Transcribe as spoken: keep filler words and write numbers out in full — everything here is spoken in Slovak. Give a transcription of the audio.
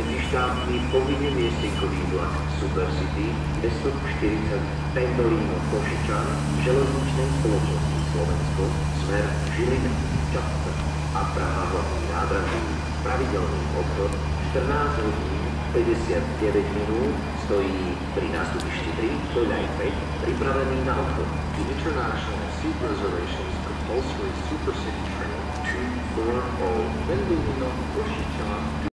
medzištátny povinný liestinkový vlak Supercity dvestoštyridsať Pendolino Košičan železničnej spoločnosti Slovensko smer Žilina, Čapca a Praha hlavný nádraží. Pravidelný obchod štrnásť hodín päťdesiatdeväť minút stojí pri nástupišti tri, koľaj päť, pripravený na odchod. The international seat reservations compulsory Supercity train two four zero Pendolino Košičan